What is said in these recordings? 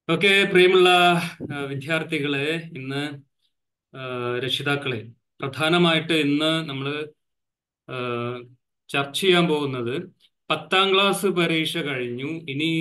Okay, പ്രിയമുള്ള വിദ്യാർത്ഥികളെ, ഇന്ന് രക്ഷിതാക്കളെ, പ്രധാനമായിട്ട് ഇന്ന് നമ്മൾ ചർച്ച ചെയ്യാൻ പോകുന്നത് 10ാം ക്ലാസ് പരീക്ഷ കഴിഞ്ഞു.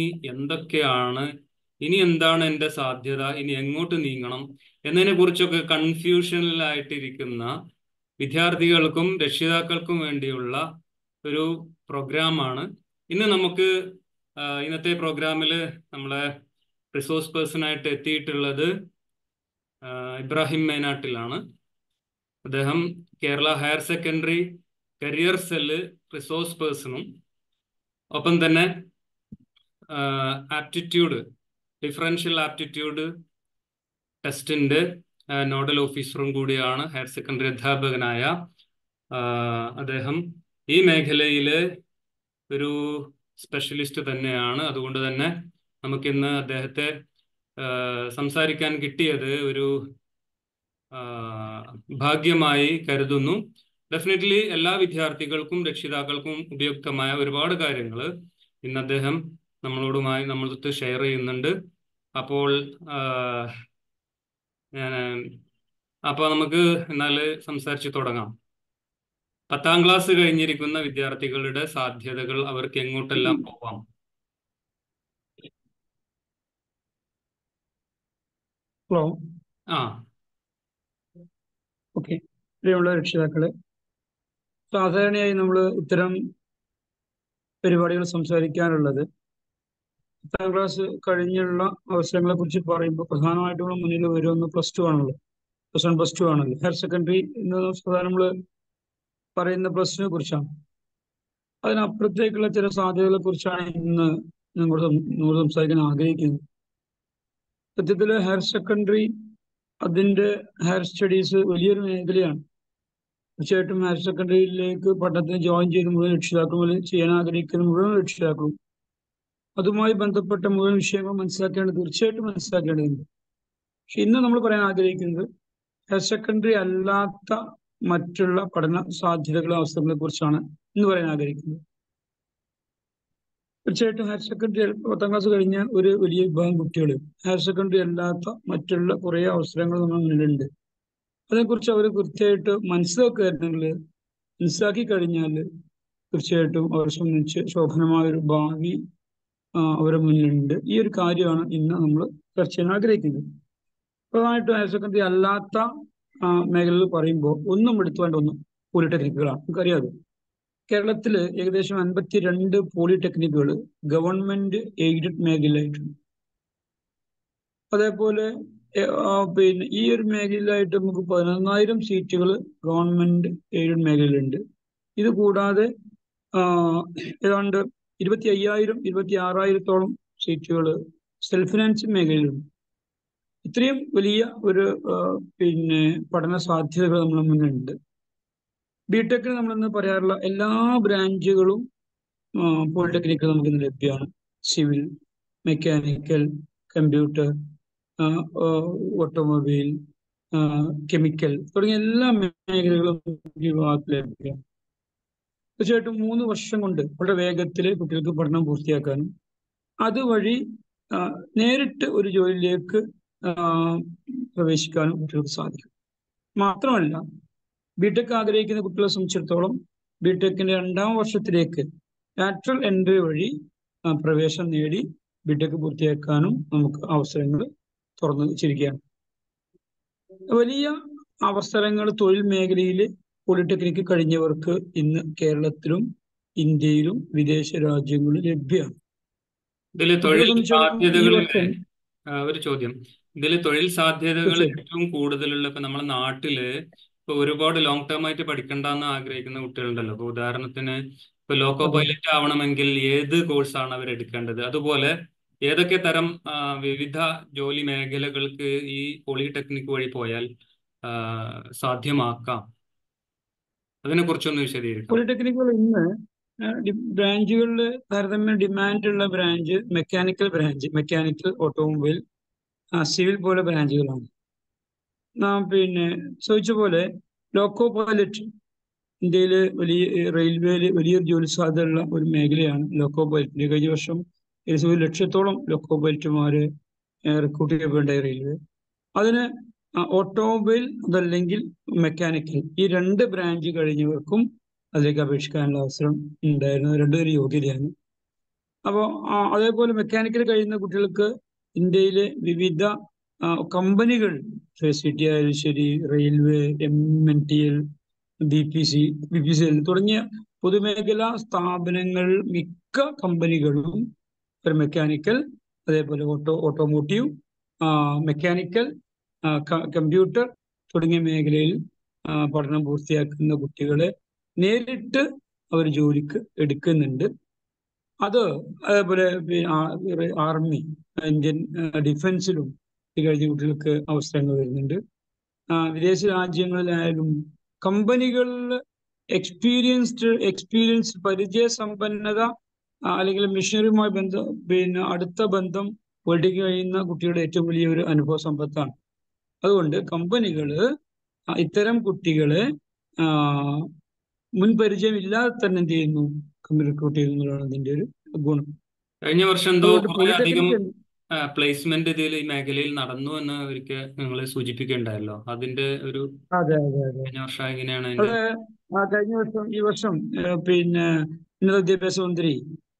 ഇനി എന്താണ് എൻ്റെ സാധ്യത, ഇനി എങ്ങോട്ട് നീങ്ങണം എന്നതിനെ കുറിച്ചൊക്കെ കൺഫ്യൂഷനിലായിട്ടിരിക്കുന്ന വിദ്യാർത്ഥികൾക്കും രക്ഷിതാക്കൾക്കും വേണ്ടിയുള്ള ഒരു പ്രോഗ്രാമാണ്. ഇന്നത്തെ പ്രോഗ്രാമിൽ നമ്മളെ റിസോഴ്സ് പേഴ്സൺ ആയിട്ട് എത്തിയിട്ടുള്ളത് ഇബ്രാഹിം മേനാട്ടിലാണ്. അദ്ദേഹം Kerala higher secondary career cell resource പേഴ്സണും ഒപ്പം തന്നെ ഡിഫറൻഷ്യൽ ആപ്റ്റിറ്റ്യൂഡ് ടെസ്റ്റിന്റെ നോഡൽ ഓഫീസറും കൂടിയാണ്. ഹയർ സെക്കൻഡറി അധ്യാപകനായ അദ്ദേഹം ഈ മേഖലയിലെ ഒരു സ്പെഷ്യലിസ്റ്റ് തന്നെയാണ്. അതുകൊണ്ട് തന്നെ നമുക്കിന്ന് അദ്ദേഹത്തെ സംസാരിക്കാൻ കിട്ടിയത് ഒരു ഭാഗ്യമായി കരുതുന്നു. ഡെഫിനറ്റ്ലി എല്ലാ വിദ്യാർത്ഥികൾക്കും രക്ഷിതാക്കൾക്കും ഉപയുക്തമായ ഒരുപാട് കാര്യങ്ങൾ ഇന്ന് അദ്ദേഹം നമ്മളടുത്ത് ഷെയർ ചെയ്യുന്നുണ്ട്. അപ്പോൾ നമുക്ക് എന്നാൽ സംസാരിച്ച് തുടങ്ങാം. 10ാം ക്ലാസ് കഴിഞ്ഞിരിക്കുന്ന വിദ്യാർത്ഥികളുടെ സാധ്യതകൾ, അവർക്ക് എങ്ങോട്ടെല്ലാം പോവാം? ഹലോ. ഓക്കെ, പ്രിയമുള്ള രക്ഷിതാക്കളെ, സാധാരണയായി നമ്മൾ ഇത്തരം പരിപാടികൾ സംസാരിക്കാറുള്ളത് 10ാം ക്ലാസ് കഴിഞ്ഞുള്ള അവസരങ്ങളെ കുറിച്ച് പറയുമ്പോൾ പ്രധാനമായിട്ടും മുന്നിൽ വരുന്ന +2 ആണല്ലോ. +1 +2 ആണല്ലോ. ഹയർ സെക്കൻഡറി എന്ന് സാധാരണ നമ്മൾ പറയുന്ന +2നെ കുറിച്ചാണ്. അതിനപ്പുറത്തേക്കുള്ള ചില സാധ്യതകളെ കുറിച്ചാണ് ഇന്ന് നിങ്ങളോട് സംസാരിക്കാൻ ആഗ്രഹിക്കുന്നത്. സത്യത്തിൽ ഹയർ സെക്കൻഡറി, അതിൻ്റെ ഹയർ സ്റ്റഡീസ് വലിയൊരു മേഖലയാണ്. തീർച്ചയായിട്ടും ഹയർ സെക്കൻഡറിയിലേക്ക് പഠനത്തിന് ജോയിൻ ചെയ്ത് മുഴുവൻ രക്ഷിതാക്കളും ചെയ്യാൻ ആഗ്രഹിക്കുന്ന മുഴുവൻ രക്ഷിതാക്കളും അതുമായി ബന്ധപ്പെട്ട മുഴുവൻ വിഷയങ്ങളും തീർച്ചയായിട്ടും മനസ്സിലാക്കേണ്ടതുണ്ട്. പക്ഷെ ഇന്ന് നമ്മൾ പറയാൻ ആഗ്രഹിക്കുന്നത് ഹയർ സെക്കൻഡറി അല്ലാത്ത മറ്റുള്ള പഠന സാധ്യതകളെ അവസരങ്ങളെ കുറിച്ചാണ് ഇന്ന് പറയാൻ ആഗ്രഹിക്കുന്നത്. തീർച്ചയായിട്ടും ഹയർ സെക്കൻഡറി 10ാം ക്ലാസ് കഴിഞ്ഞ ഒരു വലിയ വിഭാഗം കുട്ടികൾ ഹയർ സെക്കൻഡറി അല്ലാത്ത മറ്റുള്ള കുറേ അവസരങ്ങൾ നമ്മുടെ മുന്നിലുണ്ട്. അതേക്കുറിച്ച് അവർ കൃത്യമായിട്ട് മനസ്സിലാക്കി കഴിഞ്ഞാൽ തീർച്ചയായിട്ടും അവരെ സംബന്ധിച്ച് ശോഭനമായൊരു ഭാവി അവരുടെ മുന്നിലുണ്ട്. ഈ ഒരു കാര്യമാണ് ഇന്ന് നമ്മൾ ചർച്ച ചെയ്യാൻ ആഗ്രഹിക്കുന്നത്. പ്രധാനമായിട്ടും ഹയർ സെക്കൻഡറി അല്ലാത്ത മേഖലകൾ പറയുമ്പോൾ എടുത്തു പോളിടെക്നിക്കുകളാണ്. നമുക്കറിയാതെ കേരളത്തിൽ ഏകദേശം 52 പോളിടെക്നിക്കുകൾ ഗവൺമെന്റ് എയ്ഡഡ് മേഖലയിലായിട്ടുണ്ട്. അതേപോലെ ഈ ഒരു മേഖലയിലായിട്ട് നമുക്ക് 11,000 സീറ്റുകൾ ഗവൺമെന്റ് എയ്ഡഡ് മേഖലയിലുണ്ട്. ഇത് കൂടാതെ ഏതാണ്ട് 25,000 26,000-ഓളം സീറ്റുകൾ സെൽഫ് ഫിനാൻസിങ് മേഖലയിലുണ്ട്. ഇത്രയും വലിയ ഒരു പഠന സാധ്യതകൾ നമ്മുടെ മുന്നിലുണ്ട്. ബിടെക്കിന് നമ്മളിന്ന് പറയാറുള്ള എല്ലാ ബ്രാഞ്ചുകളും പോളിടെക്നിക്കിൽ നമുക്കിന്ന് ലഭ്യമാണ്. Civil, mechanical, computer, automobile, chemical തുടങ്ങിയ എല്ലാ മേഖലകളും വിഭാഗത്തിൽ ലഭ്യമാണ്. തീർച്ചയായിട്ടും 3 വർഷം കൊണ്ട് വളരെ വേഗത്തിൽ കുട്ടികൾക്ക് പഠനം പൂർത്തിയാക്കാനും അതുവഴി നേരിട്ട് ഒരു ജോലിയിലേക്ക് പ്രവേശിക്കാനും കുട്ടികൾക്ക് സാധിക്കും. മാത്രമല്ല, ബിടെക് ആഗ്രഹിക്കുന്ന കുട്ടികളെ സംബന്ധിച്ചിടത്തോളം ബിടെക്കിന്റെ 2ാം വർഷത്തിലേക്ക് ലാറ്ററൽ എൻട്രി വഴി പ്രവേശനം നേടി ബിടെക് പൂർത്തിയാക്കാനും നമുക്ക് അവസരങ്ങൾ തുറന്നു വെച്ചിരിക്കുകയാണ്. വലിയ അവസരങ്ങൾ തൊഴിൽ മേഖലയിൽ പോളിടെക്നിക്ക് കഴിഞ്ഞവർക്ക് ഇന്ന് കേരളത്തിലും ഇന്ത്യയിലും വിദേശ രാജ്യങ്ങളിലും ലഭ്യമാണ്. ഒരു ചോദ്യം, ഇതിൽ തൊഴിൽ സാധ്യതകൾ ഏറ്റവും കൂടുതലുള്ള ഇപ്പൊ നമ്മുടെ നാട്ടില് ഇപ്പൊ ഒരുപാട് ലോങ് ടേം ആയിട്ട് പഠിക്കണ്ടെന്ന് ആഗ്രഹിക്കുന്ന കുട്ടികളുണ്ടല്ലോ. ഇപ്പൊ ഉദാഹരണത്തിന് ഇപ്പൊ ലോക്കോ പൈലറ്റ് ആവണമെങ്കിൽ ഏത് കോഴ്സാണ് അവർ എടുക്കേണ്ടത്? അതുപോലെ ഏതൊക്കെ തരം വിവിധ ജോലി മേഖലകൾക്ക് ഈ പോളിടെക്നിക് വഴി പോയാൽ സാധ്യമാക്കാം? അതിനെ കുറിച്ചൊന്ന് വിശദീകരിക്കാം. പോളിടെക്നിക്കുകൾ ഇന്ന് ബ്രാഞ്ചുകളിൽ താരതമ്യം ഡിമാൻഡുള്ള ബ്രാഞ്ച് മെക്കാനിക്കൽ, ഓട്ടോമൊബൈൽ, സിവിൽ പോലെ ബ്രാഞ്ചുകളാണ്. ചോദിച്ച പോലെ ലോക്കോ പൈലറ്റ് ഇന്ത്യയിൽ റെയിൽവേയിൽ വലിയൊരു ജോലി സാധ്യതയുള്ള ഒരു മേഖലയാണ് ലോക്കോ പൈലറ്റ്. കഴിഞ്ഞ വർഷം 1 ലക്ഷത്തോളം ലോക്കോ പൈലറ്റുമാര് റിക്രൂട്ട് ചെയ്യപ്പെടേണ്ട റെയിൽവേ. അതിന് ഓട്ടോമൊബൈൽ അതല്ലെങ്കിൽ മെക്കാനിക്കൽ ഈ രണ്ട് ബ്രാഞ്ച് കഴിഞ്ഞവർക്കും അതിലേക്ക് അപേക്ഷിക്കാനുള്ള അവസരം ഉണ്ടായിരുന്നു. രണ്ടുപേരും യോഗ്യതയാണ്. അപ്പോൾ അതേപോലെ മെക്കാനിക്കൽ കഴിയുന്ന കുട്ടികൾക്ക് ഇന്ത്യയിലെ വിവിധ കമ്പനികൾ, ഫെസിലിറ്റി ആയാലും ശരി, റെയിൽവേ, MNTL, BPCL തുടങ്ങിയ പൊതുമേഖലാ സ്ഥാപനങ്ങൾ മിക്ക കമ്പനികളും ഒരു മെക്കാനിക്കൽ, അതേപോലെ ഓട്ടോമോട്ടീവ്, മെക്കാനിക്കൽ, കമ്പ്യൂട്ടർ തുടങ്ങിയ മേഖലയിൽ പഠനം പൂർത്തിയാക്കുന്ന കുട്ടികളെ നേരിട്ട് അവർ ജോലിക്ക് എടുക്കുന്നുണ്ട്. അത് അതേപോലെ ആർമി, ഇന്ത്യൻ ഡിഫൻസിലും ഇത് കഴിഞ്ഞ കുട്ടികൾക്ക് അവസരങ്ങൾ വരുന്നുണ്ട്. വിദേശ രാജ്യങ്ങളിലായാലും കമ്പനികളിൽ എക്സ്പീരിയൻസ് പരിചയസമ്പന്നത അല്ലെങ്കിൽ മിഷനറിയുമായി അടുത്ത ബന്ധം പൊളിറ്റിക്ക് കഴിയുന്ന കുട്ടികളുടെ ഏറ്റവും വലിയ ഒരു അനുഭവ സമ്പത്താണ്. അതുകൊണ്ട് കമ്പനികൾ ഇത്തരം കുട്ടികളെ മുൻ പരിചയം ഇല്ലാതെ തന്നെ എന്ത് ചെയ്യുന്നു, റിക്രൂട്ട് ചെയ്യുന്നതാണ് ഇതിന്റെ ഒരു ഗുണം. കഴിഞ്ഞ വർഷം എന്തോ അതുകൊണ്ട് കുറെ അധികം പോളിടെക്നിക് പ്ലേസ്മെന്റ് ഇതിൽ ഈ മേഖലയിൽ നടന്നു എന്ന് ഒരിക്കൽ നിങ്ങൾ സൂചിപ്പിക്കുകയുണ്ടായല്ലോ. അതിന്റെ ഒരു അതെ അതെ അതെ കഴിഞ്ഞ വർഷം എങ്ങനെയാണ് അത് അതിന്റെ? കഴിഞ്ഞ വർഷം ഈ വർഷം ഉന്നത വിദ്യാഭ്യാസ മന്ത്രി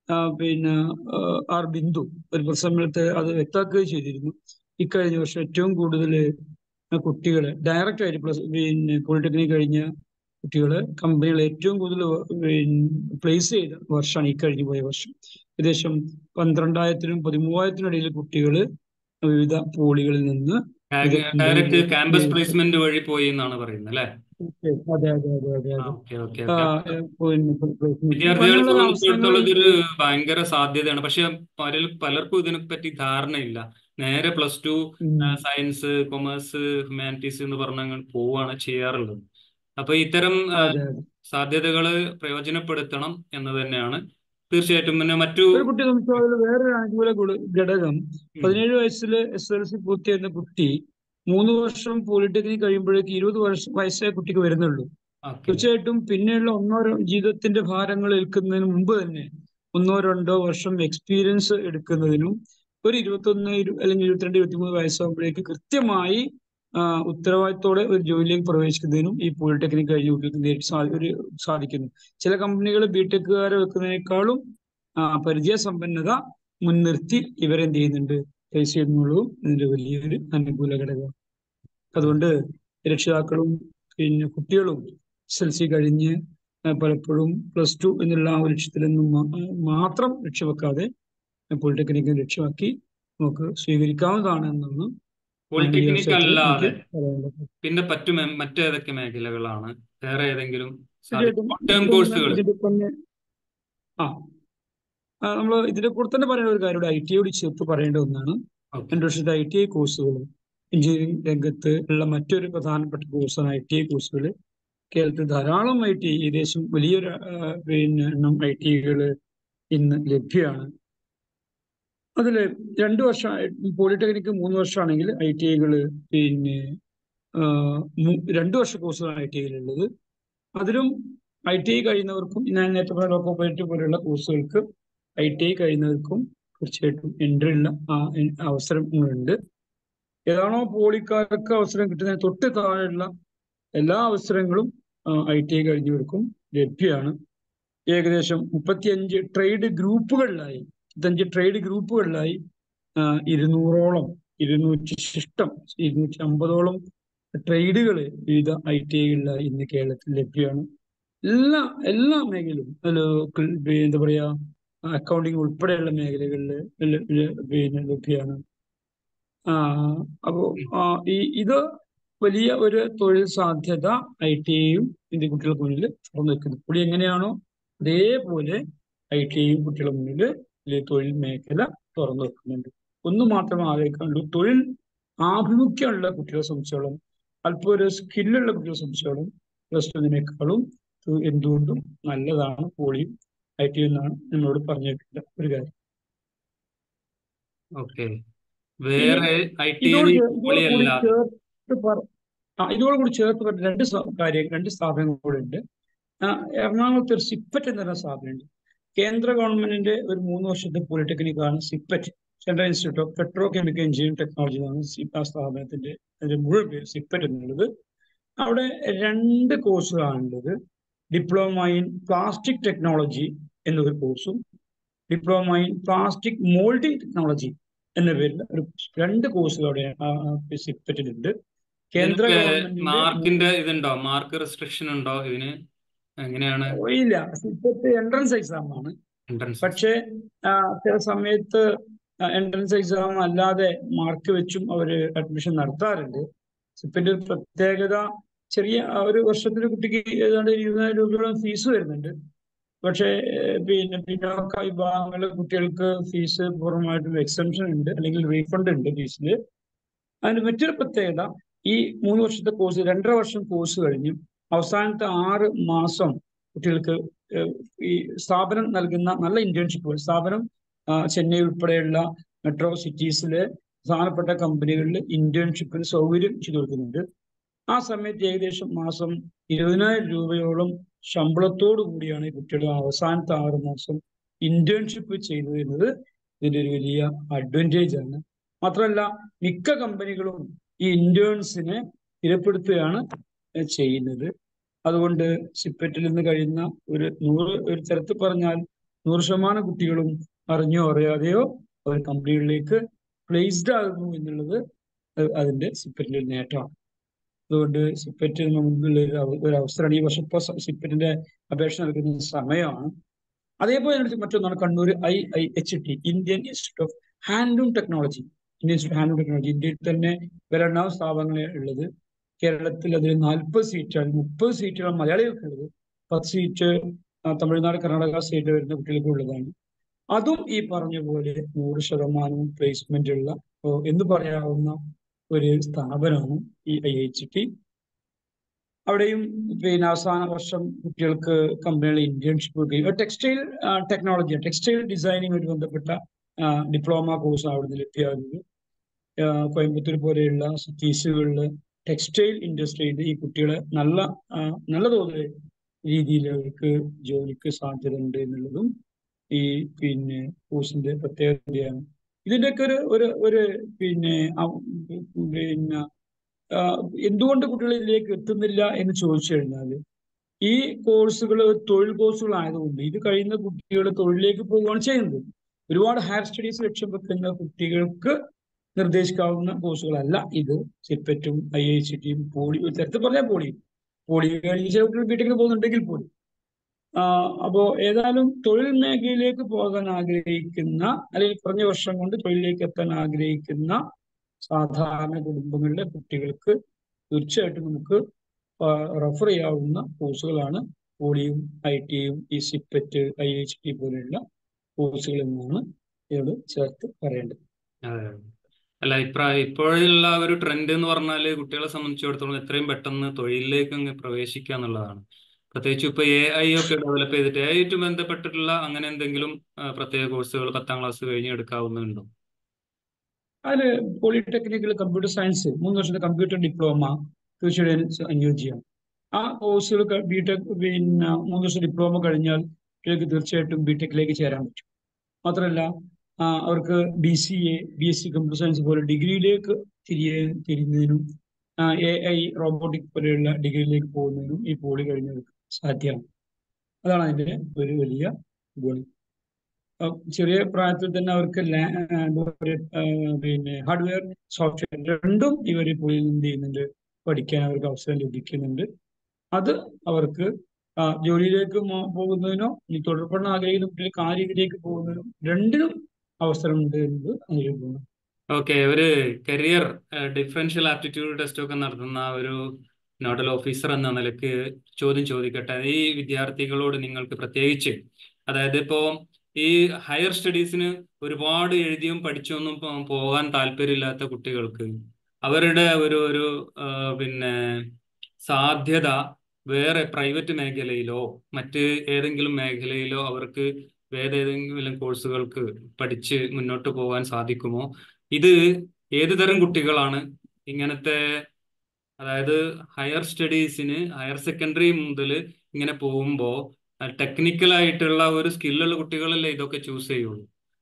ആർ ബിന്ദു ഒരു പ്രസംഗത്തെ അത് വ്യക്തമാക്കുകയും ചെയ്തിരുന്നു. ഇക്കഴിഞ്ഞ വർഷം ഏറ്റവും കൂടുതൽ കുട്ടികളെ ഡയറക്റ്റ് ആയിട്ട് പോളിടെക്നിക് കഴിഞ്ഞ കുട്ടികളെ കമ്പനികൾ ഏറ്റവും കൂടുതൽ പ്ലേസ് ചെയ്ത വർഷമാണ് ഈ കഴിഞ്ഞു പോയ വർഷം. ഏകദേശം 12,000-നും 13,000-നും ഇടയിൽ കുട്ടികൾ വിവിധ പോളികളിൽ നിന്ന് ഡയറക്റ്റ് ക്യാമ്പസ് പ്ലേസ്മെന്റ് വഴി പോയി എന്നാണ് പറയുന്നത് അല്ലേ? അതെ അതെ അതെ അതെ അതെ ഓക്കെ ഓക്കെ ഓക്കെ. വിദ്യാർത്ഥികളെ അങ്ങനെയുള്ള സംബന്ധിച്ചിടത്തോളം അവസരങ്ങളിൽ ഇതൊരു ഭയങ്കര സാധ്യതയാണ്. പക്ഷെ പലർക്കും ഇതിനെപ്പറ്റി ധാരണയില്ല. നേരെ +2 സയൻസ്, കൊമേഴ്സ്, ഹ്യൂമാനിറ്റീസ് എന്ന് പറഞ്ഞ് പോവുകയാണ് ചെയ്യാറുള്ളത്. അപ്പൊ ഇത്തരം അതെ അതെ സാധ്യതകൾ പ്രയോജനപ്പെടുത്തണം എന്ന് തന്നെയാണ് തീർച്ചയായിട്ടും. പിന്നെ മറ്റു ഒരു കുട്ടിയെ സംബന്ധിച്ചോളം വേറൊരു അനുകൂല ഘടകം 17 വയസ്സിൽ SSLC പൂർത്തിയായിരുന്ന കുട്ടി 3 വർഷം പോളിടെക്നിക് കഴിയുമ്പോഴേക്ക് 20 വയസ്സേ കുട്ടിക്ക് വരുന്നുള്ളൂ. തീർച്ചയായിട്ടും പിന്നെയുള്ള ജീവിതത്തിന്റെ ഭാരങ്ങൾ ഏൽക്കുന്നതിന് മുമ്പ് തന്നെ 1-2 വർഷം എക്സ്പീരിയൻസ് എടുക്കുന്നതിനും ഒരു 21 അല്ലെങ്കിൽ 22, 23 വയസ്സാകുമ്പോഴേക്ക് കൃത്യമായി ഉത്തരവാദിത്തോടെ ഒരു ജോലിയിലേക്ക് പ്രവേശിക്കുന്നതിനും ഈ പോളിടെക്നിക് കഴിഞ്ഞ കുട്ടികൾക്ക് നേരിട്ട് സാധിക്കുന്നു. ചില കമ്പനികൾ ബിടെക്കുകാരെ വെക്കുന്നതിനേക്കാളും പരിചയസമ്പന്നത മുൻനിർത്തി ഇവരെന്ത് ചെയ്യുന്നുണ്ട്, പ്ലേസ് ചെയ്യുന്നുള്ളൂ. ഇതിന്റെ വലിയൊരു അനുകൂല ഘടകം. അതുകൊണ്ട് രക്ഷിതാക്കളും കുട്ടികളും SSLC കഴിഞ്ഞ് പലപ്പോഴും +2 എന്നുള്ള ആ ഒരു ലക്ഷ്യത്തിൽ നിന്നും മാത്രം ലക്ഷ്യവെക്കാതെ പോളിടെക്നിക്ക് ലക്ഷ്യമാക്കി നമുക്ക് സ്വീകരിക്കാവുന്നതാണ് എന്നാണ് ഈ പോളിടെക്നിക് അവസരത്തിൽ എനിക്ക് അല്ലാതെ പറയാനുള്ളത്. പിന്നെ മറ്റേതൊക്കെ മേഖലകളാണ്? വേറെ ഏതെങ്കിലും തീർച്ചയായിട്ടും ടേം കോഴ്സുകൾ? ഇതിന്റെ തന്നെ നമ്മൾ ഇതിന്റെ കൂടെ തന്നെ പറയുന്ന ഒരു കാര്യം ITയോട് ചേർത്ത് പറയേണ്ട ഒന്നാണ്. 2 വർഷത്തെ ITI കോഴ്സുകൾ എഞ്ചിനീയറിംഗ് രംഗത്ത് ഉള്ള മറ്റൊരു പ്രധാനപ്പെട്ട കോഴ്സാണ് ITI കോഴ്സുകൾ. കേരളത്തിൽ ധാരാളം ഏകദേശം വലിയൊരു എണ്ണം ITIകൾ ഇന്ന് ലഭ്യമാണ്. അതിൽ 2 വർഷം പോളിടെക്നിക്ക് 3 വർഷമാണെങ്കിൽ ITIകൾ 2 വർഷ കോഴ്സുകളാണ് ITIകളുള്ളത്. അതിലും ITI കഴിയുന്നവർക്കും ഞാൻ നേരത്തെ പറഞ്ഞ ലോക്കോപ്പറേറ്റീവ് പോലെയുള്ള കോഴ്സുകൾക്ക് ITI കഴിയുന്നവർക്കും തീർച്ചയായിട്ടും എൻട്രി ഉള്ള അവസരങ്ങളുണ്ട്. ഏതാണോ പോളിക്കാർക്ക് അവസരം കിട്ടുന്നതിന് തൊട്ട് താഴെയുള്ള എല്ലാ അവസരങ്ങളും ITI കഴിഞ്ഞവർക്കും ലഭ്യമാണ്. ഏകദേശം 35 ട്രേഡ് ഗ്രൂപ്പുകളിലായി 200ഓളം 250ഓളം ട്രേഡുകൾ വിവിധ ITIകളിലായി ഇന്ന് കേരളത്തിൽ ലഭ്യമാണ്. എല്ലാ മേഖലയിലും എന്താ പറയാ അക്കൗണ്ടിങ് ഉൾപ്പെടെയുള്ള മേഖലകളിൽ ലഭ്യമാണ്. അപ്പോ ഇത് വലിയ ഒരു തൊഴിൽ സാധ്യത ITIയും ഇന്ത്യ കുട്ടികൾക്ക് മുന്നിൽ തുറന്നു വെക്കുന്നു. ഇവിടെ എങ്ങനെയാണോ അതേപോലെ ITIയും കുട്ടികളുടെ മുന്നിൽ തൊഴിൽ മേഖല തുറന്നു വെക്കുന്നുണ്ട്. ഒന്ന് മാത്രമേ ആലോചിക്കാനുള്ളൂ, തൊഴിൽ ആഭിമുഖ്യമുള്ള കുട്ടികളെ സംബന്ധിച്ചോളം, അല്പം ഒരു സ്കില്ലുള്ള കുട്ടികളെ സംബന്ധിച്ചോളം +2 എന്തുകൊണ്ടും നല്ലതാണ് പോളിയും ITIയും എന്നാണ് നമ്മളോട് പറഞ്ഞിട്ടുള്ള ഒരു കാര്യം. ഓക്കെ. വേറെ ഇതോടുകൂടി ചേർത്ത് പറഞ്ഞ രണ്ട് സ്ഥാപനങ്ങൾ കൂടെ ഉണ്ട്. എറണാകുളത്ത് ഒരു സിപ്പറ്റ് എന്ന് പറയുന്ന സ്ഥാപനമുണ്ട്. കേന്ദ്ര ഗവൺമെന്റിന്റെ ഒരു 3 വർഷത്തെ പോളിടെക്നിക്കാണ് CIPET. Central institute of petro chemical engineering technology എന്നാണ് ആ സ്ഥാപനത്തിന്റെ അതിന്റെ മുഴുവൻ പേര് സിപ്പറ്റ് എന്നുള്ളത്. അവിടെ 2 കോഴ്സുകളാണുള്ളത്. ഡിപ്ലോമ ഇൻ പ്ലാസ്റ്റിക് ടെക്നോളജി എന്നൊരു കോഴ്സും diploma in plastic moulding technology എന്ന പേരിൽ 2 കോഴ്സുകൾ അവിടെ സിപ്പറ്റിലുണ്ട്. കേന്ദ്ര ഇതിനൊക്കെ ഗവൺമെന്റിന്റെ മാർക്കിന്റെ ഇതുണ്ടോ? മാർക്ക് റെസ്ട്രിക്ഷൻ ഉണ്ടോ ഇതിന്? എങ്ങനെയാണ് ഇല്ല, സിപ്പറ്റ് എൻട്രൻസ് എക്സാം ആണ്. എൻട്രൻസ്? പക്ഷേ ചില സമയത്ത് എൻട്രൻസ് എക്സാം അല്ലാതെ മാർക്ക് വെച്ചും അവർ അഡ്മിഷൻ നടത്താറുണ്ട്. സിപ്പിന്റെ ഒരു പ്രത്യേകത, ചെറിയ ഒരു വർഷത്തിൽ കുട്ടിക്ക് ഏതാണ്ട് 20,000 രൂപയോളം ഫീസ് വരുന്നുണ്ട്. പക്ഷേ പിന്നെ പിന്നോക്ക വിഭാഗങ്ങളിലെ കുട്ടികൾക്ക് ഫീസ് പൂർണ്ണമായിട്ടും എക്സംഷൻ ഉണ്ട്, അല്ലെങ്കിൽ റീഫണ്ട് ഉണ്ട് ഫീസിൽ. അതിന് മറ്റൊരു പ്രത്യേകത, ഈ 3 വർഷത്തെ കോഴ്സ് 2.5 വർഷം കോഴ്സ് കഴിഞ്ഞു അവസാനത്തെ 6 മാസം കുട്ടികൾക്ക് ഈ സ്ഥാപനം നൽകുന്ന നല്ല ഇന്റേൺഷിപ്പുകൾ, സ്ഥാപനം ചെന്നൈ ഉൾപ്പെടെയുള്ള മെട്രോ സിറ്റീസിലെ പ്രധാനപ്പെട്ട കമ്പനികളിൽ ഇന്റേൺഷിപ്പിന് സൗകര്യം ചെയ്തു കൊടുക്കുന്നുണ്ട്. ആ സമയത്ത് ഏകദേശം മാസം 20,000 രൂപയോളം ശമ്പളത്തോടു കൂടിയാണ് ഈ കുട്ടികൾ അവസാനത്തെ 6 മാസം ഇന്റേൺഷിപ്പ് ചെയ്തത് എന്നത് ഇതിന്റെ ഒരു വലിയ അഡ്വാൻറ്റേജ് ആണ്. മാത്രമല്ല, മിക്ക കമ്പനികളും ഈ ഇന്റേൺസിനെ സ്ഥിരപ്പെടുത്തുകയാണ് ചെയ്യുന്നത്. അതുകൊണ്ട് സിപ്പറ്റിൽ നിന്ന് കഴിയുന്ന ഒരു തരത്തിൽ പറഞ്ഞാൽ 100% കുട്ടികളും അറിഞ്ഞോ അറിയാതെയോ അവർ കമ്പനികളിലേക്ക് പ്ലേസ്ഡ് ആകുന്നു എന്നുള്ളത് അതിന്റെ സിപ്പറ്റിന്റെ ഒരു നേട്ടമാണ്. അതുകൊണ്ട് സിപ്പറ്റിന് മുൻപിൽ ഒരു അവസരമാണ്. ഈ വർഷം ഇപ്പോൾ സിപ്പറ്റിന്റെ അപേക്ഷ നൽകുന്ന സമയമാണ്. അതേപോലെ മറ്റൊന്നാണ് Kannur IIHT, Indian institute of handloom technology. Indian institute handloom technology ഇന്ത്യയിൽ തന്നെ വിരളാം സ്ഥാപനങ്ങളെ ഉള്ളത്. കേരളത്തിൽ അതിൽ 40 സീറ്റാണ്, 30 സീറ്റുകൾ മലയാളികൾക്കുള്ളത്, 10 സീറ്റ് തമിഴ്നാട് കർണാടക സ്റ്റേറ്റ് വരുന്ന കുട്ടികൾക്ക് ഉള്ളതാണ്. അതും ഈ പറഞ്ഞ പോലെ 100% പ്ലേസ്മെന്റ് ഉള്ള എന്ന് പറയാവുന്ന ഒരു സ്ഥാപനമാണ് ഈ IIHT. അവിടെയും പിന്നെ അവസാന വർഷം കുട്ടികൾക്ക് കമ്പനികളിൽ ഇന്റേൺഷിപ്പ് കൊടുക്കുകയും ടെക്സ്റ്റൈൽ ടെക്നോളജി, ടെക്സ്റ്റൈൽ ഡിസൈനിങ്ങുമായി ബന്ധപ്പെട്ട ഡിപ്ലോമ കോഴ്സ് അവിടുന്ന് ലഭ്യമാകുന്നത്. കോയമ്പത്തൂർ പോലെയുള്ള സിറ്റീസുകളിൽ ടെക്സ്റ്റൈൽ ഇൻഡസ്ട്രിയിൽ ഈ കുട്ടികളെ നല്ല തോതിൽ രീതിയിൽ അവർക്ക് ജോലിക്ക് സാധ്യത ഉണ്ട് എന്നുള്ളതും ഈ പിന്നെ കോഴ്സിന്റെ പ്രത്യേകതയാണ്. ഇതിൻ്റെയൊക്കെ ഒരു പിന്നെ എന്തുകൊണ്ട് കുട്ടികൾ ഇതിലേക്ക് എത്തുന്നില്ല എന്ന് ചോദിച്ചു കഴിഞ്ഞാൽ, ഈ കോഴ്സുകൾ തൊഴിൽ കോഴ്സുകളായതുകൊണ്ട് ഇത് കഴിയുന്ന കുട്ടികൾ തൊഴിലിലേക്ക് പോവുകയാണ് ചെയ്യുന്നത്. ഒരുപാട് ഹയർ സ്റ്റഡീസ് ലക്ഷ്യം വെക്കുന്ന കുട്ടികൾക്ക് നിർദ്ദേശിക്കാവുന്ന കോഴ്സുകളല്ല ഇത്. സിപ്പറ്റും IIHT-യും ഒരു തരത്തിൽ പറഞ്ഞാൽ പോളി കഴിഞ്ഞ ചില കുട്ടികൾ ബിടെക്കിന് പോകുന്നുണ്ടെങ്കിൽ പോലും. അപ്പോ ഏതായാലും തൊഴിൽ മേഖലയിലേക്ക് പോകാൻ ആഗ്രഹിക്കുന്ന, അല്ലെങ്കിൽ കുറഞ്ഞ വർഷം കൊണ്ട് തൊഴിലിലേക്ക് എത്താൻ ആഗ്രഹിക്കുന്ന സാധാരണ കുടുംബങ്ങളിലെ കുട്ടികൾക്ക് തീർച്ചയായിട്ടും നമുക്ക് റെഫർ ചെയ്യാവുന്ന കോഴ്സുകളാണ് പോളിയും IIT-യും ഈ സിപ്പറ്റ് IIHT പോലെയുള്ള കോഴ്സുകൾ എന്നാണ് ഇതിനോട് ചേർത്ത് പറയേണ്ടത്. അല്ല, ഇപ്പോഴുള്ള ഒരു ട്രെൻഡ് എന്ന് പറഞ്ഞാല് കുട്ടികളെ സംബന്ധിച്ചിടത്തോളം എത്രയും പെട്ടെന്ന് തൊഴിലിലേക്ക് അങ്ങ് പ്രവേശിക്കുക എന്നുള്ളതാണ്. പ്രത്യേകിച്ച് ഇപ്പൊ AI ഒക്കെ ഡെവലപ്പ് ചെയ്തിട്ട് AI ആയിട്ട് ബന്ധപ്പെട്ടിട്ടുള്ള അങ്ങനെ എന്തെങ്കിലും പ്രത്യേക കോഴ്സുകൾ 10ാം ക്ലാസ് കഴിഞ്ഞ് എടുക്കാവുന്നുണ്ടോ? അതിൽ പോളിടെക്നിക്കൽ കമ്പ്യൂട്ടർ സയൻസ് 3 വർഷത്തെ കമ്പ്യൂട്ടർ ഡിപ്ലോമ തീർച്ചയായിട്ടും അനുയോജ്യമാണ്. ആ കോഴ്സുകൾ ബിടെക് പിന്നെ 3 വർഷം ഡിപ്ലോമ കഴിഞ്ഞാൽ കുട്ടികൾക്ക് തീർച്ചയായിട്ടും ബിടെക്കിലേക്ക് ചേരാൻ പറ്റും. മാത്രമല്ല അവർക്ക് BCA, BSc കമ്പ്യൂട്ടർ സയൻസ് പോലെ ഡിഗ്രിയിലേക്ക് തിരിയുന്നതിനും AI റോബോട്ടിക് പോലെയുള്ള ഡിഗ്രിയിലേക്ക് പോകുന്നതിനും ഈ പോളി കഴിഞ്ഞവർക്ക് സാധ്യമാണ്. അതാണ് അതിൻ്റെ ഒരു വലിയ ഗുണം. ചെറിയ പ്രായത്തിൽ തന്നെ അവർക്ക് പിന്നെ ഹാർഡ്വെയർ സോഫ്റ്റ്വെയർ രണ്ടും ഇവർ പോയി എന്ത് ചെയ്യുന്നുണ്ട്, പഠിക്കാൻ അവർക്ക് അവസരം ലഭിക്കുന്നുണ്ട്. അത് അവർക്ക് ജോലിയിലേക്ക് പോകുന്നതിനോ ഇനി തുടർപഠനം ആഗ്രഹിക്കുന്ന കുട്ടികൾക്ക് ആ രീതിയിലേക്ക് പോകുന്നതിനും രണ്ടിനും അവസരമുണ്ട് എന്നത് അനുഭവമാണ്. ഓക്കെ, ഒരു കരിയർ ഡിഫറൻഷ്യൽ ആപ്റ്റിറ്റ്യൂഡ് ടെസ്റ്റ് ഒക്കെ നടത്തുന്ന ഒരു നോഡൽ ഓഫീസർ എന്ന നിലയ്ക്ക് ചോദ്യം ചോദിക്കട്ടെ. ഈ വിദ്യാർത്ഥികളോട് നിങ്ങൾക്ക് പ്രത്യേകിച്ച്, അതായത് ഇപ്പോൾ ഈ ഹയർ സ്റ്റഡീസിന് ഒരുപാട് എഴുതിയും പഠിച്ചൊന്നും പോകാൻ താല്പര്യമില്ലാത്ത കുട്ടികൾക്ക് അവരുടെ ഒരു പിന്നെ സാധ്യത വേറെ പ്രൈവറ്റ് മേഖലയിലോ മറ്റ് ഏതെങ്കിലും മേഖലയിലോ അവർക്ക് വേറെ ഏതെങ്കിലും കോഴ്സുകൾക്ക് പഠിച്ച് മുന്നോട്ട് പോകാൻ സാധിക്കുമോ? ഇത് ഏത് തരം കുട്ടികളാണ് ഇങ്ങനത്തെ, അതായത് ഹയർ സ്റ്റഡീസിന് ഹയർ സെക്കൻഡറി മുതൽ ഇങ്ങനെ പോകുമ്പോൾ ടെക്നിക്കൽ ആയിട്ടുള്ള ഒരു സ്കില്ലുള്ള കുട്ടികളല്ലേ ഇതൊക്കെ ചൂസ് ചെയ്യുള്ളൂ.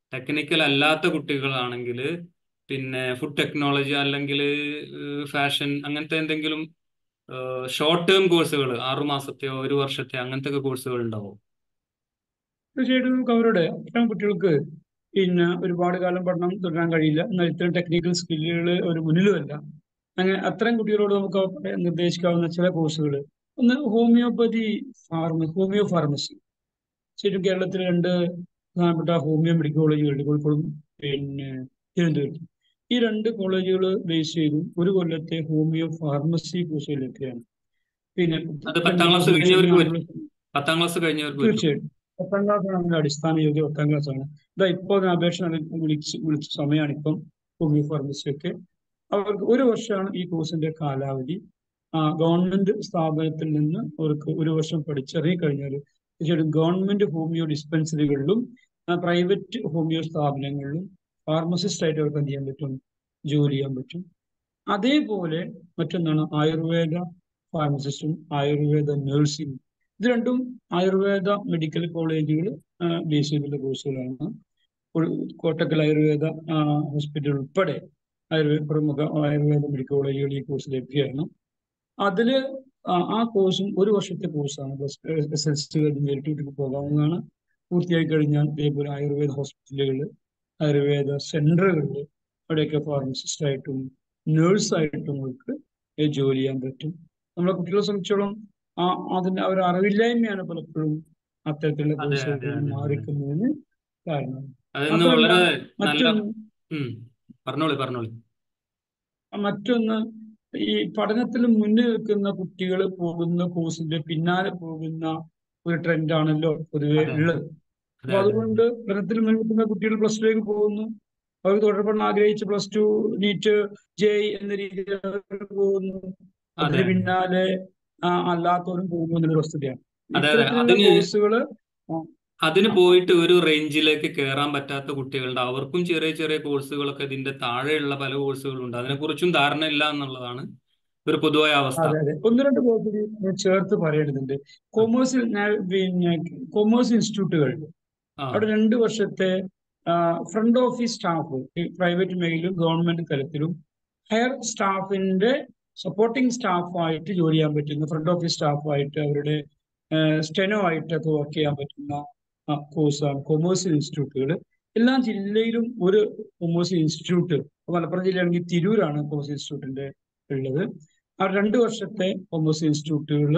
ടെക്നിക്കൽ അല്ലാത്ത കുട്ടികളാണെങ്കിൽ പിന്നെ ഫുഡ് ടെക്നോളജി അല്ലെങ്കിൽ ഫാഷൻ അങ്ങനത്തെ എന്തെങ്കിലും ഷോർട്ട് ടേം കോഴ്സുകൾ 6 മാസത്തെയോ 1 വർഷത്തെയോ അങ്ങനത്തെ ഒക്കെ കോഴ്സുകൾ ഉണ്ടാവും. തീർച്ചയായിട്ടും നമുക്ക് അവരുടെ അത്തരം കുട്ടികൾക്ക് പിന്നെ ഒരുപാട് കാലം പഠനം തുടരാൻ കഴിയില്ല. എന്നാൽ ഇത്തരം ടെക്നിക്കൽ സ്കില്ലുകൾ ഒരു മുന്നിലുമല്ല. അങ്ങനെ അത്തരം കുട്ടികളോട് നമുക്ക് നിർദ്ദേശിക്കാവുന്ന ചില കോഴ്സുകൾ, ഒന്ന് ഹോമിയോപ്പതി ഹോമിയോ ഫാർമസി. ശരിക്കും കേരളത്തിൽ രണ്ട് പ്രധാനപ്പെട്ട ഹോമിയോ മെഡിക്കൽ കോളേജുകളുണ്ട്, കോഴിക്കോടും പിന്നെ തിരുവനന്തപുരത്തും. ഈ രണ്ട് കോളേജുകൾ ബേസ് ചെയ്തും 1 കൊല്ലത്തെ ഹോമിയോ ഫാർമസി കോഴ്സുകൾ ലഭ്യമാണ്. പിന്നെ അത് രണ്ട് പ്രൊവിഷണൽ ആയിട്ടുള്ള 10ാം ക്ലാസ് കഴിഞ്ഞവർക്ക് പറ്റും. തീർച്ചയായിട്ടും 10ാം ക്ലാസ്സാണ് നമ്മുടെ അടിസ്ഥാന യോഗ്യ. 10ാം ക്ലാസ് ആണ്. ഇതാ ഇപ്പോൾ അപേക്ഷ വിളിച്ച സമയമാണ് ഇപ്പം ഹോമിയോ ഫാർമസിയൊക്കെ. അവർക്ക് 1 വർഷമാണ് ഈ കോഴ്സിന്റെ കാലാവധി. ഗവൺമെന്റ് സ്ഥാപനത്തിൽ നിന്ന് അവർക്ക് 1 വർഷം പഠിച്ചിറങ്ങി കഴിഞ്ഞാൽ തീർച്ചയായിട്ടും ഗവൺമെന്റ് ഹോമിയോ ഡിസ്പെൻസറികളിലും പ്രൈവറ്റ് ഹോമിയോ സ്ഥാപനങ്ങളിലും ഫാർമസിസ്റ്റ് ആയിട്ട് അവർക്ക് എന്ത് ചെയ്യാൻ പറ്റും, ജോലി ചെയ്യാൻ പറ്റും. അതേപോലെ മറ്റൊന്നാണ് ആയുർവേദ ഫാർമസിസ്റ്റും ആയുർവേദ നഴ്സിംഗും. ഇത് രണ്ടും ആയുർവേദ മെഡിക്കൽ കോളേജുകൾ ബേസ് ചെയ്തുള്ള കോഴ്സുകളാണ്. കോട്ടക്കൽ ആയുർവേദ ഹോസ്പിറ്റൽ ഉൾപ്പെടെ പ്രമുഖ ആയുർവേദ മെഡിക്കൽ കോളേജുകൾ ഈ കോഴ്സ് ലഭ്യമാണ്. അതില് ആ കോഴ്സും 1 വർഷത്തെ കോഴ്സാണ്. SSLC കഴിഞ്ഞ് നേരിട്ട് വീട്ടിൽ പോകാവുന്നതാണ്. പൂർത്തിയായി കഴിഞ്ഞാൽ ഇതേപോലെ ആയുർവേദ ഹോസ്പിറ്റലുകൾ, ആയുർവേദ സെന്ററുകളിൽ അവിടെയൊക്കെ ഫാർമസിസ്റ്റായിട്ടും നേഴ്സായിട്ടും നമുക്ക് ജോലി ചെയ്യാൻ പറ്റും. നമ്മളെ കുട്ടികളെ സംബന്ധിച്ചോളം അതിന്റെ ഒരു അറിവില്ലായ്മയാണ് പലപ്പോഴും അത്തരത്തിലുള്ള കോഴ്സുകളിൽ നിന്ന് മാറിക്കുന്നതിന് കാരണം. മാത്രമല്ല മറ്റൊന്ന് ഈ പഠനത്തിൽ മുന്നിൽ നിൽക്കുന്ന കുട്ടികൾ പോകുന്ന കോഴ്സിന്റെ പിന്നാലെ പോകുന്ന ഒരു ട്രെൻഡാണല്ലോ പൊതുവെ ഉള്ളത്. അപ്പൊ അതുകൊണ്ട് പഠനത്തിൽ മുന്നിൽ നിൽക്കുന്ന കുട്ടികൾ +2 പോകുന്നു. അവർ തുടർപഠനം ആഗ്രഹിച്ച് +2 നീറ്റ് JEE എന്ന രീതിയിൽ അവർ പോകുന്നു. അതിന് പിന്നാലെ അല്ലാത്തവരും പോകുന്നു എന്നൊരു വസ്തുതയാണ്. ഇത്തരത്തിലുള്ള കോഴ്സുകള് അതിന് പോയിട്ട് ഒരു റേഞ്ചിലേക്ക് കയറാൻ പറ്റാത്ത കുട്ടികളുണ്ട്. അവർക്കും ചെറിയ ചെറിയ കോഴ്സുകളൊക്കെ ഇതിന്റെ താഴെയുള്ള പല കോഴ്സുകളുണ്ട്. അതിനെക്കുറിച്ചും ധാരണ ഇല്ല എന്നുള്ളതാണ് ഒരു പൊതുവായ അവസ്ഥ. അതെ 1-2 കോഴ്സുകൾ ചേർത്ത് പറയേണ്ടതുണ്ട്. കൊമേഴ്സ് ഇൻസ്റ്റിറ്റ്യൂട്ടുകൾ അവിടെ 2 വർഷത്തെ ഫ്രണ്ട് ഓഫീസ് സ്റ്റാഫ്, പ്രൈവറ്റ് മേഖലയിലും ഗവൺമെന്റ് തലത്തിലും ഹയർ സ്റ്റാഫിന്റെ സപ്പോർട്ടിംഗ് സ്റ്റാഫായിട്ട് ജോലി ചെയ്യാൻ പറ്റുന്ന, ഫ്രണ്ട് ഓഫീസ് സ്റ്റാഫായിട്ട് അവരുടെ സ്റ്റെനോ ആയിട്ടൊക്കെ വർക്ക് ചെയ്യാൻ പറ്റുന്ന കോഴ്സാണ് കൊമേഴ്സ് ഇൻസ്റ്റിറ്റ്യൂട്ടുകൾ. എല്ലാ ജില്ലയിലും ഒരു കൊമേഴ്സ് ഇൻസ്റ്റിറ്റ്യൂട്ട്, മലപ്പുറം ജില്ലയാണെങ്കിൽ തിരൂരാണ് കൊമേഴ്സ് ഇൻസ്റ്റിറ്റ്യൂട്ടിന്റെ ഉള്ളത്. ആ 2 വർഷത്തെ കൊമേഴ്സ് ഇൻസ്റ്റിറ്റ്യൂട്ടുകൾ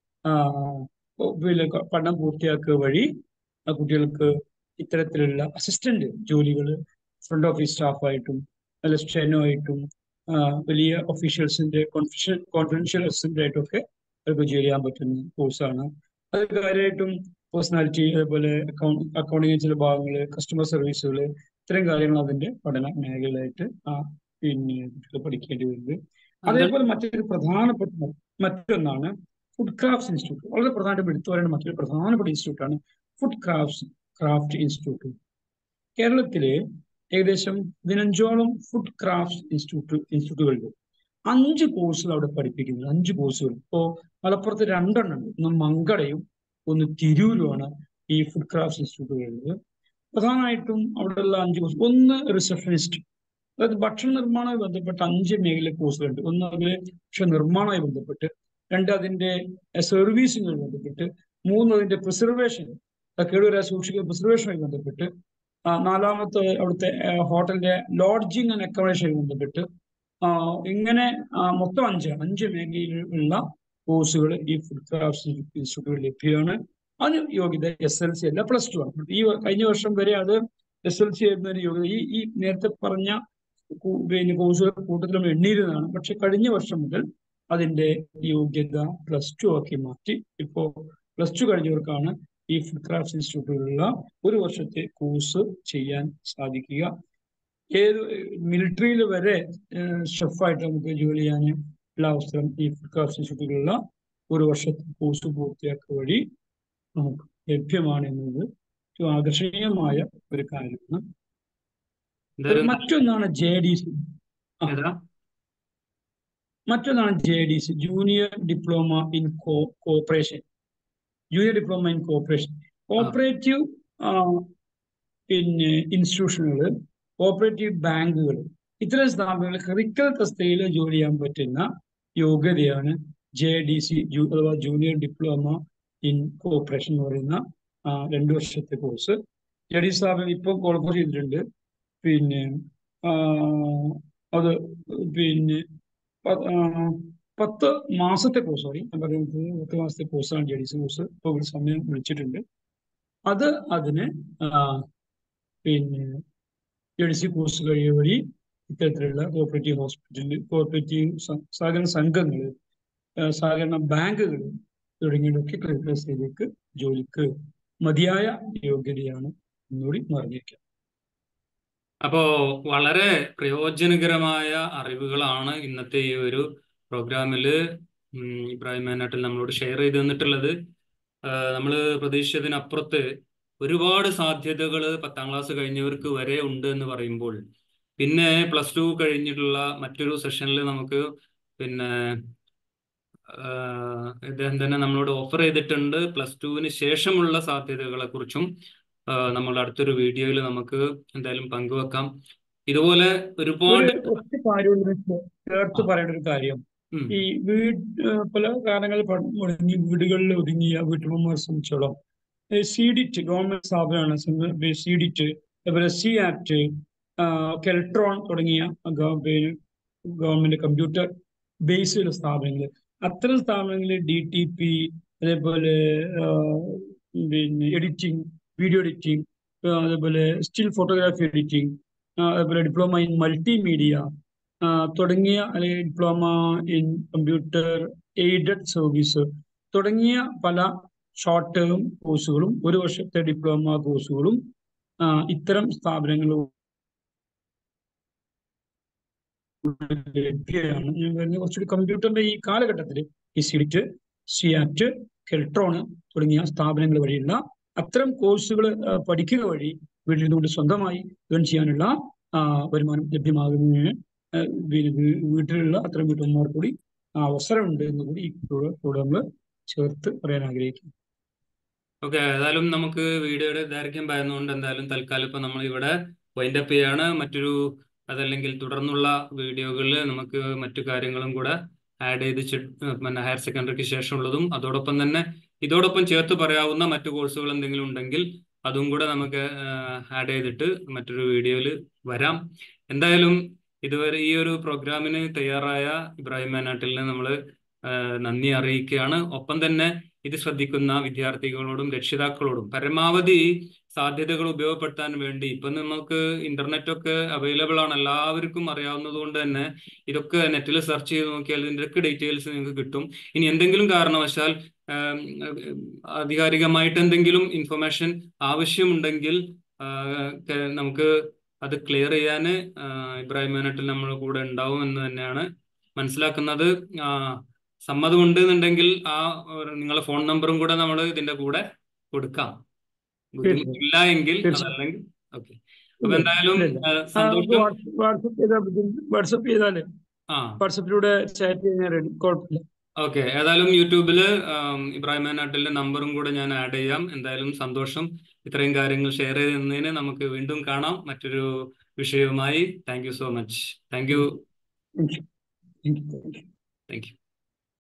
പഠനം പൂർത്തിയാക്കുക വഴി കുട്ടികൾക്ക് ഇത്തരത്തിലുള്ള അസിസ്റ്റന്റ് ജോലികൾ ഫ്രണ്ട് ഓഫീസ് സ്റ്റാഫായിട്ടും അല്ല സ്റ്റെനോ ആയിട്ടും വലിയ ഒഫീഷ്യൽസിന്റെ കോൺഫിഡൻഷ്യൽ അസിസ്റ്റന്റ് ആയിട്ടൊക്കെ അവർക്ക് ജോലി ചെയ്യാൻ പറ്റുന്ന കോഴ്സാണ്. അത് കാര്യമായിട്ടും പേഴ്സണാലിറ്റി, അതേപോലെ അക്കൗണ്ടിങ് ചില ഭാഗങ്ങൾ, കസ്റ്റമർ സർവീസുകൾ, ഇത്തരം കാര്യങ്ങൾ അതിന്റെ പഠന മേഖലയായിട്ട് പിന്നെ കുട്ടികൾ പഠിക്കേണ്ടി വരുന്നത്. അതേപോലെ മറ്റൊന്നാണ് ഫുഡ് ക്രാഫ്റ്റ്സ് ഇൻസ്റ്റിറ്റ്യൂട്ട്. വളരെ പ്രധാനപ്പെട്ട എടുത്തു പറയേണ്ട മറ്റൊരു പ്രധാനപ്പെട്ട ഇൻസ്റ്റിറ്റ്യൂട്ടാണ് ഫുഡ് ക്രാഫ്റ്റ് ഇൻസ്റ്റിറ്റ്യൂട്ട്. കേരളത്തിലെ ഏകദേശം 15ഓളം ഫുഡ് ക്രാഫ്റ്റ് ഇൻസ്റ്റിറ്റ്യൂട്ടുകളുണ്ട്. 5 കോഴ്സുകൾ അവിടെ പഠിപ്പിക്കുന്നത്. 5 കോഴ്സുകൾ. ഇപ്പോൾ മലപ്പുറത്ത് 2 ഉണ്ട്. ഒന്ന് മങ്കടയും ഒന്ന് തിരൂരുമാണ് ഈ ഫുഡ് ക്രാഫ്റ്റ് ഇൻസ്റ്റിറ്റ്യൂട്ടുകളിൽ. പ്രധാനമായിട്ടും അവിടെയുള്ള 5 കോഴ്സ്. ഒന്ന് റിസപ്ഷനിസ്റ്റ്, അതായത് ഭക്ഷണ നിർമ്മാണവുമായി ബന്ധപ്പെട്ട 5 മേഖല കോഴ്സുകളുണ്ട്. ഒന്ന് അതിലെ ഭക്ഷണ നിർമ്മാണവുമായി ബന്ധപ്പെട്ട്, 2 അതിന്റെ സർവീസുമായി ബന്ധപ്പെട്ട്, 3 അതിന്റെ പ്രിസർവേഷൻ, കേടുവരാതെ സൂക്ഷിക്കുന്ന പ്രിസർവേഷനുമായി ബന്ധപ്പെട്ട്, 4മത്തെ അവിടുത്തെ ഹോട്ടലിന്റെ ലോഡ്ജിങ് ആൻഡ് അക്കോമഡേഷനുമായി ബന്ധപ്പെട്ട്, ഇങ്ങനെ മൊത്തം 5 മേഖലയിലുള്ള കോഴ്സുകൾ ഈ ഫുഡ് ക്രാഫ്റ്റ് ഇൻസ്റ്റിറ്റ്യൂട്ടുകളിൽ ലഭ്യമാണ്. അതിന് യോഗ്യത SSLC അല്ല, +2 ആണ്. ഈ കഴിഞ്ഞ വർഷം വരെ അത് SSLC ആയിരുന്നതിന് യോഗ്യത ഈ നേരത്തെ പറഞ്ഞ പിന്നെ കോഴ്സുകൾ കൂട്ടത്തിലും എണ്ണിയിരുന്നതാണ്. പക്ഷെ കഴിഞ്ഞ വർഷം മുതൽ അതിന്റെ യോഗ്യത +2 ആക്കി മാറ്റി. ഇപ്പോൾ +2 കഴിഞ്ഞവർക്കാണ് ഈ ഫുഡ് ക്രാഫ്റ്റ് ഇൻസ്റ്റിറ്റ്യൂട്ടിലുള്ള 1 വർഷത്തെ കോഴ്സ് ചെയ്യാൻ സാധിക്കുക. ഏത് മിലിറ്ററിയിൽ വരെ ഷെഫായിട്ട് നമുക്ക് ജോലി ചെയ്യാൻ ഉള്ള അവസരം ഈ ഫുഡ് ക്രാഫ്റ്റ് ഇൻസ്റ്റിറ്റ്യൂട്ടിലുള്ള 1 വർഷത്തെ കോഴ്സ് പൂർത്തിയാക്കുക വഴി നമുക്ക് ലഭ്യമാണ് എന്നത് ആകർഷണീയമായ ഒരു കാര്യമാണ്. മറ്റൊന്നാണ് JDC. Junior diploma in cooperation. Cooperative പിന്നെ ഇൻസ്റ്റിറ്റ്യൂഷനുകൾ, കോപ്പറേറ്റീവ് ബാങ്കുകൾ, ഇത്തരം സ്ഥാപനങ്ങൾ ക്ലറിക്കൽ തസ്തികയിൽ ജോലി ചെയ്യാൻ പറ്റുന്ന യോഗ്യതയാണ് JDC അഥവാ ജൂനിയർ ഡിപ്ലോമ ഇൻ കോപ്പറേഷൻ എന്ന് പറയുന്ന 2 വർഷത്തെ കോഴ്സ്. JDC സ്ഥാപനം ഇപ്പോൾ ക്വാളിഫൈ ചെയ്തിട്ടുണ്ട്. പിന്നെ അത് പിന്നെ 10 മാസത്തെ കോഴ്സ്, ഞാൻ പറയുന്നത് 10 മാസത്തെ കോഴ്സാണ് JDC കോഴ്സ്. ഇപ്പോൾ ഒരു സമയം വിളിച്ചിട്ടുണ്ട്. അതിന് പിന്നെ JDC കോഴ്സ് കഴിയുക വഴി ഇത്തരത്തിലുള്ള കോപ്പറേറ്റീവ് ഹോസ്പിറ്റൽ, കോപ്പറേറ്റീവ് സഹകരണ സംഘങ്ങൾ, സഹകരണ ബാങ്കുകൾ തുടങ്ങിയവയൊക്കെ ക്ലറിക്കൽ തസ്തികയിലേക്ക് ജോലിക്ക് മതിയായ യോഗ്യതയാണ് എന്നുകൂടി അറിഞ്ഞിരിക്കുക. അപ്പോ വളരെ പ്രയോജനകരമായ അറിവുകളാണ് ഇന്നത്തെ ഈ ഒരു പ്രോഗ്രാമില് ഇബ്രാഹിം മേനാട്ടിൽ നമ്മളോട് ഷെയർ ചെയ്ത് തന്നിട്ടുള്ളത്. നമ്മൾ പ്രതീക്ഷിച്ചതിനപ്പുറത്ത് ഒരുപാട് സാധ്യതകൾ 10ാം ക്ലാസ് കഴിഞ്ഞവർക്ക് വരെ ഉണ്ട് എന്ന് പറയുമ്പോൾ, പിന്നെ +2 കഴിഞ്ഞിട്ടുള്ള മറ്റൊരു സെഷനിൽ നമുക്ക് പിന്നെ ഇദ്ദേഹം തന്നെ നമ്മളോട് ഓഫർ ചെയ്തിട്ടുണ്ട് +2വിന് ശേഷമുള്ള സാധ്യതകളെ കുറിച്ചും നമ്മൾ അടുത്തൊരു വീഡിയോയിൽ നമുക്ക് എന്തായാലും പങ്കുവെക്കാം. ഇതുപോലെ ഒരുപാട് ഒറ്റ കാര്യം ചേർത്ത് പറയേണ്ട ഒരു കാര്യം, ഈ പല കാരണങ്ങളിൽ വീടുകളിൽ ഒതുങ്ങിയ വീട്ടമ്മമാരെ സംബന്ധിച്ചോളം CDIT ഗവൺമെന്റ് സ്ഥാപനമാണ്. CDIT, അതുപോലെ CAT, കെൽട്രോൺ തുടങ്ങിയ ഗവൺമെന്റ് കമ്പ്യൂട്ടർ ബേസ്ഡ് സ്ഥാപനങ്ങൾ, അത്തരം സ്ഥാപനങ്ങളിൽ DTP, അതേപോലെ പിന്നെ എഡിറ്റിംഗ്, വീഡിയോ എഡിറ്റിംഗ്, അതേപോലെ സ്റ്റിൽ ഫോട്ടോഗ്രാഫി എഡിറ്റിംഗ്, അതേപോലെ ഡിപ്ലോമ ഇൻ മൾട്ടിമീഡിയ തുടങ്ങിയ, അല്ലെങ്കിൽ diploma in computer aided service തുടങ്ങിയ പല ഷോർട്ട് ടേം കോഴ്സുകളും 1 വർഷത്തെ ഡിപ്ലോമ കോഴ്സുകളും ഇത്തരം സ്ഥാപനങ്ങളും ലഭ്യമാണ്. ഞാൻ പറഞ്ഞ കുറച്ചുകൂടി കമ്പ്യൂട്ടറിന്റെ ഈ കാലഘട്ടത്തിൽ ഈ CDIT, CAT, കെൽട്രോൺ തുടങ്ങിയ സ്ഥാപനങ്ങൾ വഴിയുള്ള അത്തരം കോഴ്സുകൾ പഠിക്കുക വഴി വീട്ടിൽ നിന്നുകൊണ്ട് സ്വന്തമായി ഏൺ ചെയ്യാനുള്ള വരുമാനം ലഭ്യമാകുന്നതിന് വീട്ടിലുള്ള അത്തരം വീട്ടമ്മമാർക്ക് കൂടി അവസരമുണ്ട് എന്ന് കൂടി ഈ പ്രോഗ്രാമിൽ ചേർത്ത് പറയാൻ ആഗ്രഹിക്കുന്നു. ഓക്കെ, ഏതായാലും നമുക്ക് വീഡിയോയുടെ ദൈർഘ്യം പറയുന്നതുകൊണ്ട് എന്തായാലും തൽക്കാലം ഇപ്പൊ നമ്മൾ ഇവിടെ വൈൻഡ് അപ്പ് ചെയ്യാണ്. അതല്ലെങ്കിൽ തുടർന്നുള്ള വീഡിയോകളിൽ നമുക്ക് മറ്റു കാര്യങ്ങളും കൂടെ ആഡ് ചെയ്ത് പിന്നെ ഹയർ സെക്കൻഡറിക്ക് ശേഷമുള്ളതും അതോടൊപ്പം തന്നെ ഇതോടൊപ്പം ചേർത്ത് പറയാവുന്ന മറ്റു കോഴ്സുകൾ എന്തെങ്കിലും ഉണ്ടെങ്കിൽ അതും കൂടെ നമുക്ക് ആഡ് ചെയ്തിട്ട് മറ്റൊരു വീഡിയോയിൽ വരാം. എന്തായാലും ഇതുവരെ ഈ ഒരു പ്രോഗ്രാമിന് തയ്യാറായ ഇബ്രാഹിം മേനാട്ടിലിനെ നമ്മൾ നന്ദി അറിയിക്കുകയാണ്. ഒപ്പം തന്നെ ഇത് ശ്രദ്ധിക്കുന്ന വിദ്യാർത്ഥികളോടും രക്ഷിതാക്കളോടും പരമാവധി സാധ്യതകൾ ഉപയോഗപ്പെടുത്താൻ വേണ്ടി, ഇപ്പൊ നമുക്ക് ഇന്റർനെറ്റ് ഒക്കെ അവൈലബിൾ ആണ്, എല്ലാവർക്കും അറിയാവുന്നത് കൊണ്ട് തന്നെ ഇതൊക്കെ നെറ്റിൽ സെർച്ച് ചെയ്ത് നോക്കിയാൽ ഇതിൻ്റെയൊക്കെ ഡീറ്റെയിൽസ് നിങ്ങൾക്ക് കിട്ടും. ഇനി എന്തെങ്കിലും കാരണവശാൽ ആധികാരികമായിട്ട് എന്തെങ്കിലും ഇൻഫർമേഷൻ ആവശ്യമുണ്ടെങ്കിൽ നമുക്ക് അത് ക്ലിയർ ചെയ്യാൻ ഇബ്രാഹിം മേനാട്ടിൽ നമ്മൾ കൂടെ ഉണ്ടാവും എന്ന് തന്നെയാണ് മനസ്സിലാക്കുന്നത്. സമ്മതമുണ്ട് എന്നുണ്ടെങ്കിൽ നിങ്ങളെ ഫോൺ നമ്പറും കൂടെ നമ്മൾ ഇതിന്റെ കൂടെ കൊടുക്കാം. ബുദ്ധിമുട്ടില്ല എങ്കിൽ അതല്ലെങ്കിൽ ഓക്കെ. അപ്പൊ എന്തായാലും സന്തോഷം. വാട്സപ്പിലൂടെ ചാറ്റ് ചെയ്യാൻ കുഴപ്പമില്ല. ഓക്കെ, ഏതായാലും യൂട്യൂബില് ഇബ്രാഹിം മേനാട്ടിലിന്റെ നമ്പറും കൂടെ ഞാൻ ആഡ് ചെയ്യാം. എന്തായാലും സന്തോഷം ഇത്രയും കാര്യങ്ങൾ ഷെയർ ചെയ്തതിന്. നമുക്ക് വീണ്ടും കാണാം മറ്റൊരു വിഷയവുമായി. Thank you so much. Thank U.